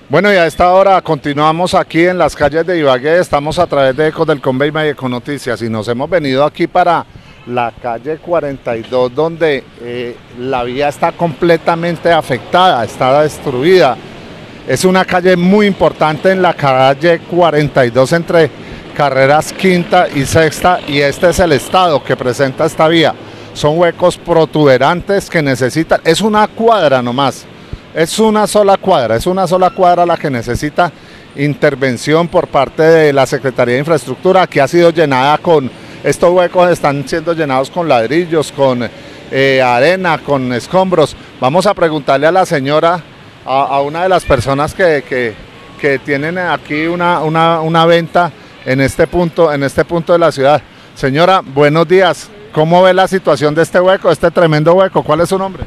Bueno, y a esta hora continuamos aquí en las calles de Ibagué, estamos a través de Ecos del Convey y Econoticias y nos hemos venido aquí para la calle 42 donde la vía está completamente afectada, está destruida. Es una calle muy importante en la calle 42 entre carreras quinta y sexta y este es el estado que presenta esta vía. Son huecos protuberantes que necesitan, es una cuadra nomás. Es una sola cuadra la que necesita intervención por parte de la Secretaría de Infraestructura, que ha sido llenada con, estos huecos están siendo llenados con ladrillos, con arena, con escombros. Vamos a preguntarle a la señora, a una de las personas que tienen aquí una venta en este punto de la ciudad. Señora, buenos días. ¿Cómo ve la situación de este hueco, este tremendo hueco? ¿Cuál es su nombre?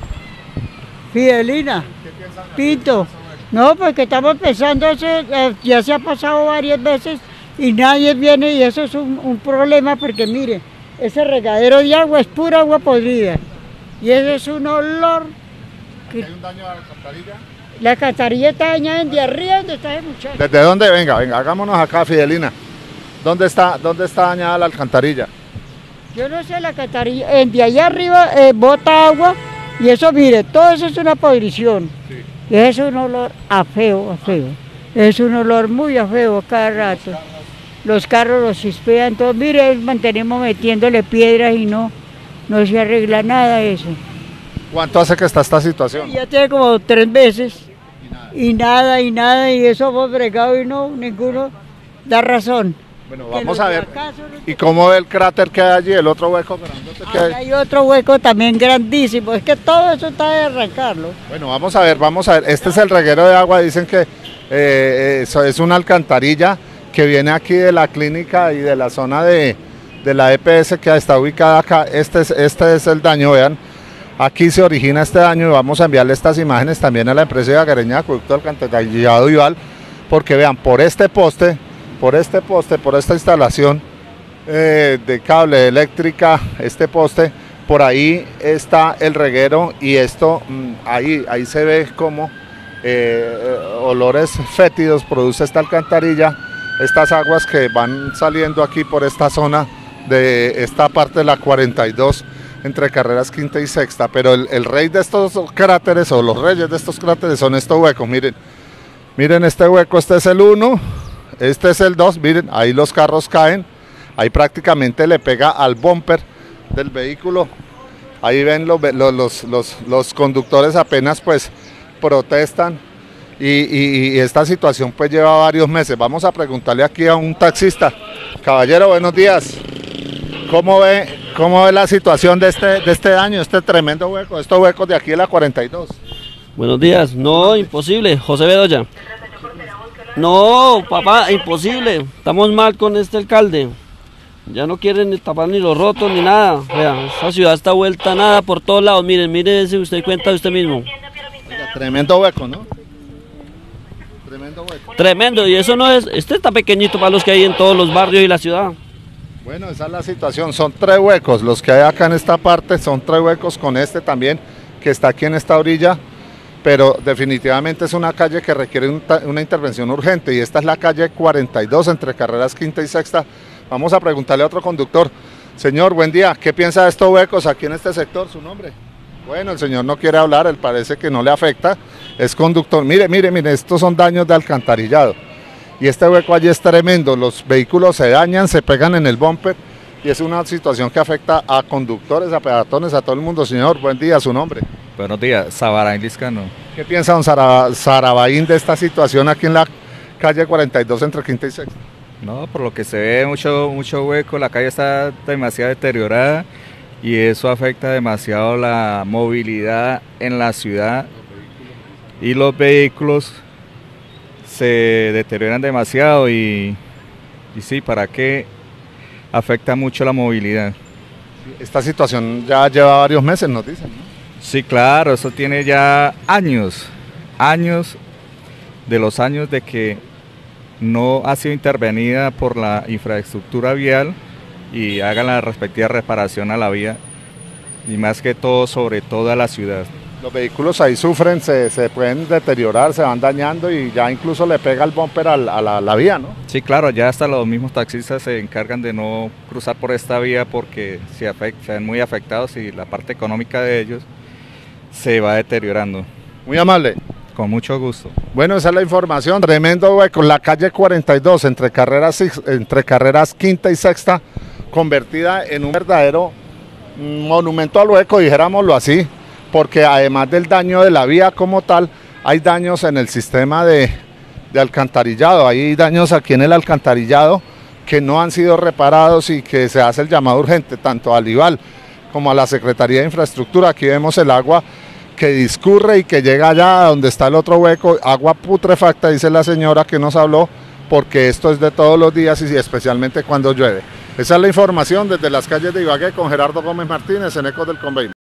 Fidelina, Pinto. No, porque estamos pensando, ya se ha pasado varias veces y nadie viene y eso es un problema porque mire, ese regadero de agua es pura agua podrida y ese es un olor. ¿Hay un daño a la alcantarilla? La alcantarilla está dañada en de arriba donde está el muchacho. ¿Desde dónde? Venga, hagámonos acá, Fidelina. ¿Dónde está dañada la alcantarilla? Yo no sé, la alcantarilla, de allá arriba bota agua. Y eso, mire, todo eso es una podrición. Sí. Y es un olor a feo. Es un olor muy a feo cada rato. Los carros los chispean, todo. Mire, mantenemos metiéndole piedras y no se arregla nada eso. ¿Cuánto hace que está esta situación? Ya tiene como 3 meses. Y nada, y eso hemos bregado y ninguno da razón. Bueno, vamos a ver. ¿Y cómo ve el cráter que hay allí, el otro hueco grandote que hay? Hay otro hueco también grandísimo, es que todo eso está de arrancarlo. Bueno, vamos a ver. Este es el reguero de agua, dicen que es una alcantarilla que viene aquí de la clínica y de la zona de la EPS que está ubicada acá. Este es el daño, vean. Aquí se origina este daño y vamos a enviarle estas imágenes también a la empresa ibaguereña de acueducto alcantarillado Ival, porque vean, por esta instalación de cable eléctrica, este poste, por ahí está el reguero y esto, ahí se ve como olores fétidos produce esta alcantarilla, estas aguas que van saliendo aquí por esta zona de esta parte de la 42 entre carreras quinta y sexta, pero el rey de estos cráteres o los reyes de estos cráteres son estos huecos. Miren este hueco, este es el 1. Este es el 2, miren, ahí los carros caen, ahí prácticamente le pega al bumper del vehículo, ahí ven los conductores apenas pues protestan y esta situación pues lleva varios meses. Vamos a preguntarle aquí a un taxista. Caballero, buenos días. ¿Cómo ve la situación de este daño, este tremendo hueco, estos huecos de aquí de la 42? Buenos días, no, imposible, José Bedoya. No, papá, imposible. Estamos mal con este alcalde. Ya no quieren ni tapar ni los rotos ni nada. Vea, esta ciudad está vuelta a nada por todos lados. Mire, si usted cuenta de usted mismo. Oiga, tremendo hueco, ¿no? Tremendo hueco. Tremendo, y eso no es, este está pequeñito para los que hay en todos los barrios y la ciudad. Bueno, esa es la situación. Son 3 huecos. Los que hay acá en esta parte son 3 huecos con este también, que está aquí en esta orilla. Pero definitivamente es una calle que requiere una intervención urgente y esta es la calle 42 entre carreras quinta y sexta. Vamos a preguntarle a otro conductor. Señor, buen día, ¿qué piensa de estos huecos aquí en este sector? ¿Su nombre? Bueno, el señor no quiere hablar, él parece que no le afecta, es conductor. Mire, estos son daños de alcantarillado y este hueco allí es tremendo, los vehículos se dañan, se pegan en el bumper y es una situación que afecta a conductores, a peatones, a todo el mundo. Señor, buen día, ¿su nombre? Buenos días, Sabarain Liscano. ¿Qué piensa don Sarabaín de esta situación aquí en la calle 42 entre quinta y sexta? No, por lo que se ve mucho hueco, la calle está demasiado deteriorada y eso afecta demasiado la movilidad en la ciudad y los vehículos se deterioran demasiado y sí, ¿para qué? Afecta mucho la movilidad. Esta situación ya lleva varios meses, nos dicen, ¿no? Sí, claro, eso tiene ya años de que no ha sido intervenida por la infraestructura vial y hagan la respectiva reparación a la vía y más que todo sobre toda la ciudad. Los vehículos ahí sufren, se pueden deteriorar, se van dañando y ya incluso le pega el bumper a la vía, ¿no? Sí, claro, ya hasta los mismos taxistas se encargan de no cruzar por esta vía porque se ven muy afectados y la parte económica de ellos se va deteriorando. Muy amable. Con mucho gusto. Bueno, esa es la información. Tremendo hueco. La calle 42 entre carreras quinta y sexta, convertida en un verdadero monumento al hueco, dijéramoslo así, porque además del daño de la vía como tal, hay daños en el sistema de alcantarillado. Hay daños aquí en el alcantarillado que no han sido reparados y que se hace el llamado urgente, tanto al IVAL como a la Secretaría de Infraestructura. Aquí vemos el agua que discurre y que llega allá donde está el otro hueco, agua putrefacta, dice la señora que nos habló, porque esto es de todos los días y especialmente cuando llueve. Esa es la información desde las calles de Ibagué con Gerardo Gómez Martínez en Ecos del Conveima.